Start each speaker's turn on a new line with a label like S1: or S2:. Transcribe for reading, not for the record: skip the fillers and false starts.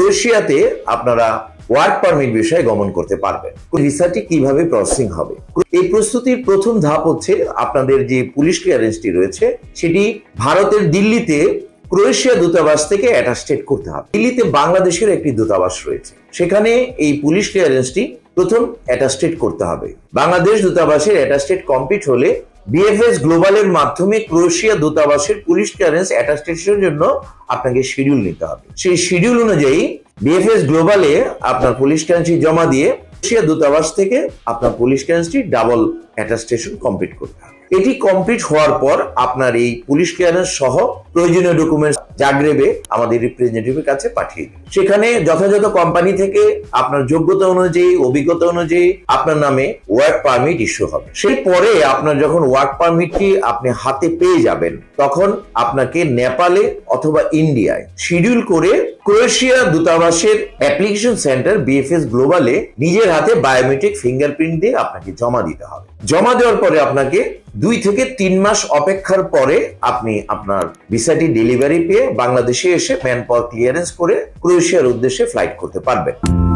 S1: ক্রোয়েশিয়াতে আপনারা work permit বিষয়ে গমন করতে পারবেন। ভিসাটি কিভাবে প্রসেসিং হবে, এই প্রস্তুতির প্রথম ধাপ হচ্ছে আপনাদের যে পুলিশ ক্লিয়ারেন্সটি রয়েছে সেটি ভারতের দিল্লিতে ক্রোয়েশিয়া দূতাবাস থেকে অ্যাটাস্টেড করতে হবে। দিল্লিতে বাংলাদেশের একটি দূতাবাস রয়েছে, সেখানে এই পুলিশ ক্লিয়ারেন্সটি প্রথম অ্যাটাস্টেড করতে হবে। বাংলাদেশ দূতাবাসের অ্যাটাস্টেড কমপ্লিট হলে বিএফএস গ্লোবালের মাধ্যমে ক্রোয়েশিয়া দূতাবাসের পুলিশ ক্লিয়ারেন্স অ্যাটাস্টেশনের জন্য আপনাকে শিডিউল নিতে হবে। সেই শিডিউল অনুযায়ী বিএফএস গ্লোবালে আপনার পুলিশ ক্লিয়ারেন্সটি জমা দিয়ে ক্রোয়েশিয়া দূতাবাস থেকে আপনার পুলিশ ক্লিয়ারেন্সটি ডাবল অ্যাটাস্টেশন কমপ্লিট করতে হবে। এটি কমপ্লিট হওয়ার পর আপনার এই পুলিশ ক্লিয়ারেন্স সহ প্রয়োজনীয় ডকুমেন্টস জাগ্রেবে আমাদের রিপ্রেজেন্টেটিভের কাছে পাঠিয়ে দিন। সেখানে যথাযথ কোম্পানি থেকে আপনার যোগ্যতা অনুযায়ী, অভিজ্ঞতা অনুযায়ী আপনার নামে ওয়ার্ক পারমিট ইস্যু হবে। সেই পরে আপনার যখন ওয়ার্ক পারমিটটি আপনি হাতে পেয়ে যাবেন, তখন আপনাকে নেপালে অথবা ইন্ডিয়ায় শিডিউল করে ক্রোয়েশিয়া দূতাবাসের অ্যাপ্লিকেশন সেন্টার বিএফএস গ্লোবালে নিজের হাতে বায়োমেট্রিক ফিঙ্গারপ্রিন্ট দিয়ে আপনাকে জমা দিতে হবে। জমা দেওয়ার পরে আপনাকে 2 থেকে 3 মাস অপেক্ষার পরে আপনি আপনার ভিসাটি ডেলিভারি পেয়ে বাংলাদেশে এসে ম্যান পাওয়ার ক্লিয়ারেন্স করে ক্রোয়েশিয়ার উদ্দেশ্যে ফ্লাইট করতে পারবেন।